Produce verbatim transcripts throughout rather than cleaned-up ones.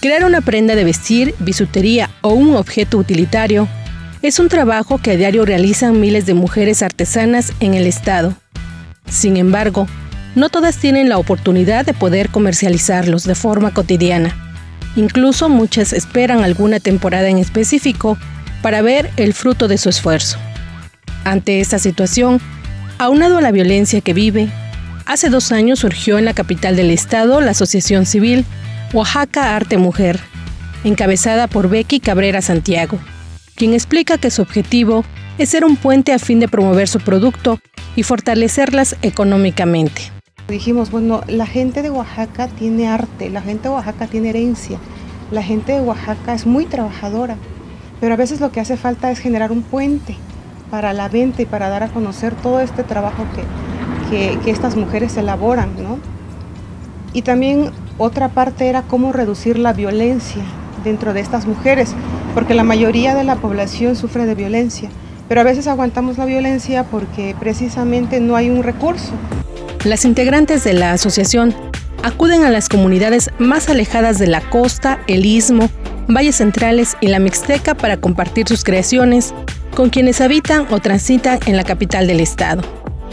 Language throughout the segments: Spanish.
Crear una prenda de vestir, bisutería o un objeto utilitario es un trabajo que a diario realizan miles de mujeres artesanas en el estado. Sin embargo, no todas tienen la oportunidad de poder comercializarlos de forma cotidiana. Incluso muchas esperan alguna temporada en específico para ver el fruto de su esfuerzo. Ante esta situación, aunado a la violencia que vive, hace dos años surgió en la capital del estado la asociación civil Oaxaca Arte Mujer, encabezada por Becky Cabrera Santiago, quien explica que su objetivo es ser un puente a fin de promover su producto y fortalecerlas económicamente. Dijimos, bueno, la gente de Oaxaca tiene arte, la gente de Oaxaca tiene herencia, la gente de Oaxaca es muy trabajadora, pero a veces lo que hace falta es generar un puente para la venta y para dar a conocer todo este trabajo que, que, que estas mujeres elaboran, ¿no? Y también otra parte era cómo reducir la violencia dentro de estas mujeres, porque la mayoría de la población sufre de violencia, pero a veces aguantamos la violencia porque precisamente no hay un recurso. Las integrantes de la asociación acuden a las comunidades más alejadas de la costa, el istmo, valles centrales y la Mixteca para compartir sus creaciones con quienes habitan o transitan en la capital del estado.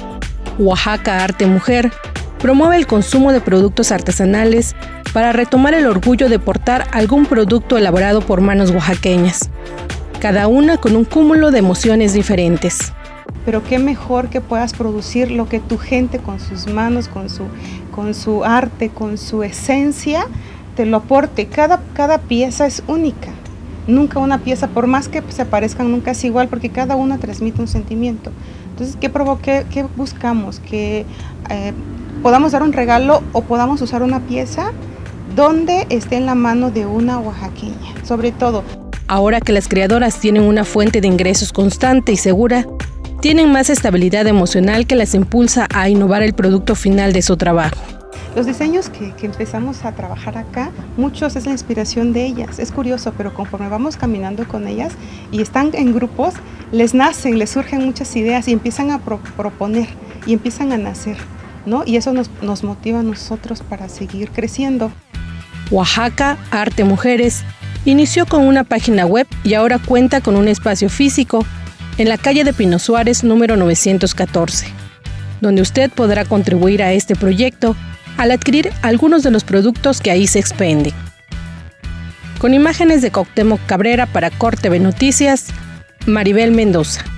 Oaxaca Arte Mujer promueve el consumo de productos artesanales para retomar el orgullo de portar algún producto elaborado por manos oaxaqueñas, cada una con un cúmulo de emociones diferentes. Pero qué mejor que puedas producir lo que tu gente con sus manos, con su, con su arte, con su esencia, te lo aporte. Cada, cada pieza es única. Nunca una pieza, por más que se parezcan, nunca es igual porque cada una transmite un sentimiento. Entonces, ¿qué, provoqué, qué buscamos? Que eh, podamos dar un regalo o podamos usar una pieza donde esté en la mano de una oaxaqueña, sobre todo. Ahora que las creadoras tienen una fuente de ingresos constante y segura, tienen más estabilidad emocional que las impulsa a innovar el producto final de su trabajo. Los diseños que, que empezamos a trabajar acá, muchos es la inspiración de ellas. Es curioso, pero conforme vamos caminando con ellas y están en grupos, les nacen, les surgen muchas ideas y empiezan a pro proponer y empiezan a nacer, ¿no? Y eso nos, nos motiva a nosotros para seguir creciendo. Oaxaca Arte Mujeres inició con una página web y ahora cuenta con un espacio físico en la calle de Pino Suárez número novecientos catorce, donde usted podrá contribuir a este proyecto al adquirir algunos de los productos que ahí se expenden. Con imágenes de Cuauhtémoc Cabrera para Cor T V Noticias, Maribel Mendoza.